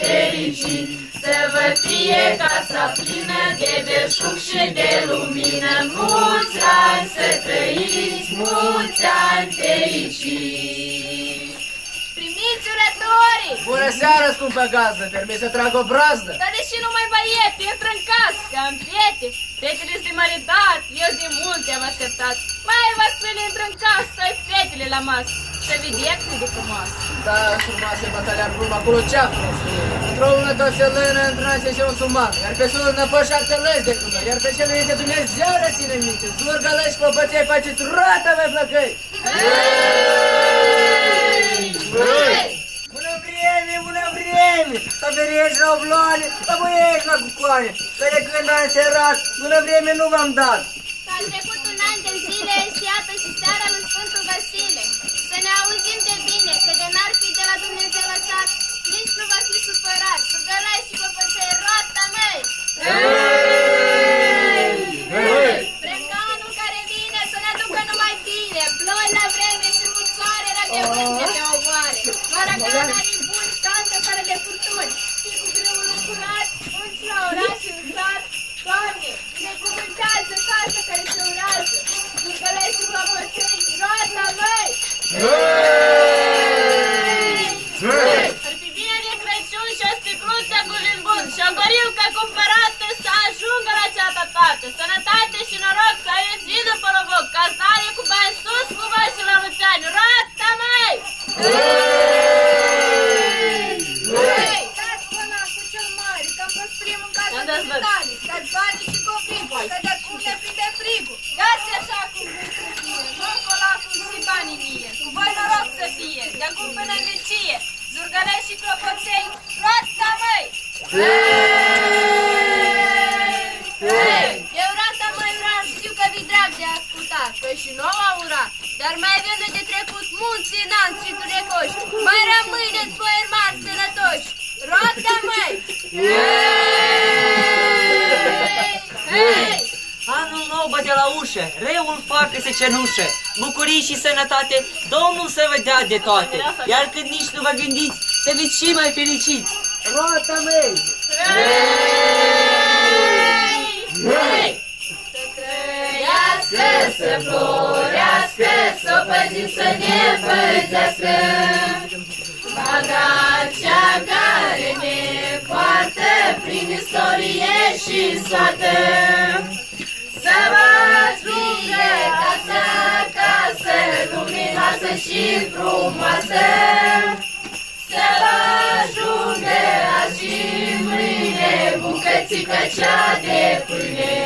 fericit, să vă fie casa plină de belșug și de lumină. Mulți ani să trăiți, mulți ani fericiți! Primiți urătorii! Bună seara, scumpă gazdă, permis să trag o brazdă? Dar deși numai băieți, intră în casă, că am fete. Fetele de măritat, eu de mult te-am așteptat. Mai Vasile, intră în casă, să ai fetele la masă. Să vedeți cât de frumoasă. Da, frumoasă e bătalia acum, acolo cea frumoasă. Într-o lună tot se lână, într-una se și un suman. Iar pe sulă năpă 7 lăzi de cună. Iar pe cele este Dumnezeu le ține minte. Zurgă lăși, clopăței, faceți roata, vei flăcăi! Bună vreme, să verești la obloane, să băiești la cucoane, că de când am serat, bună vreme nu v-am dat. S-a trecut un an de zile și iată și seara lui Sfântul Vasile. Să ne auzim de bine, că de n-ar fi de la Dumnezeu lăsat, nici nu va fi supărat. Surgălai și copăței, roata măi! Vrem ca anul care vine să ne aducă numai bine, ploi la vreme și mult soare, de vânte pe ogoare. Maracananii buni cantă fără de furtuni și cu grâul curat, unți la oraș în sat. Doamne, binecuvântează casa care se urează, surgălai și copăței, roata măi! Ar fi bine de Crăciun și o sticluță cu vin bun și o gorilcă cumpărată să ajungă la ceata toată. Sănătate și noroc să aveți zi după lovoc, cazare cu bani sus cu voi și la mulți ani. Roata măi! Dați până cu cel mare, că-mi păstrim în casă de vitale. Dați banii și coplicul, că de acum ne prinde frigul. Dați așa cum vreți să fie, nu-mi cola cum și banii mie. Cu voi noroc să fie, de acum până în vecie. Zurgălei și clopoței, roata măi! Eu roata măi ura, știu că vi drag de ascultat, păi și nouă ura. Dar mai avem de trecut mulți înalți și tunecoși. Mai rămâneți voi mari sănătoși. Roata măi! Anul nou bate la ușă, reul facă-se cenușă. Bucurii și sănătate, Domnul să vă dea de toate. Iar când nici nu vă gândiți, să fiți și mai fericiți. Roata mei! Să trăiască, să florească, să o păzim, să ne păzească. Vaga cea care ne poartă prin istorie și soartă. Să vă fie casă, casă, luminoasă și frumoasă. Să vă ajungă azi și mâine bucățica cea de pâine.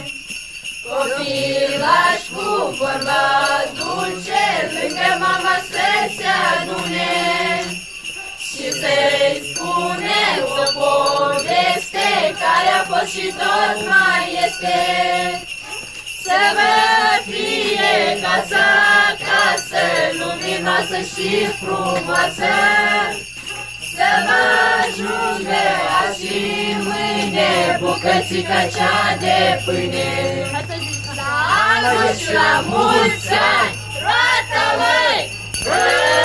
Copilași cu vorba dulce, lângă mama să se adune și să-i spunem o poveste care a fost și tot mai este. Să vă fie casa, casă, luminoasă și frumoasă. Să vă ajungă azi și mâine bucățica cea de pâine. La anul și la mulți ani, roata măi!